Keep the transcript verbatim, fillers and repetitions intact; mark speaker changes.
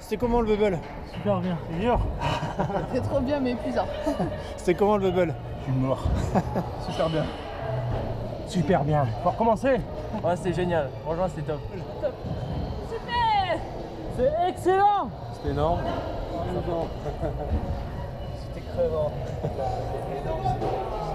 Speaker 1: C'était comment le bubble?
Speaker 2: Super bien. C'est dur.
Speaker 3: C'est trop bien mais épuisant.
Speaker 1: C'était comment le bubble?
Speaker 2: Je suis mort. Super bien. Super bien. Faut recommencer?
Speaker 4: Ouais, c'était génial. Franchement, c'était top.
Speaker 3: Super.
Speaker 2: C'est excellent.
Speaker 4: C'était énorme.
Speaker 2: C'était crevant.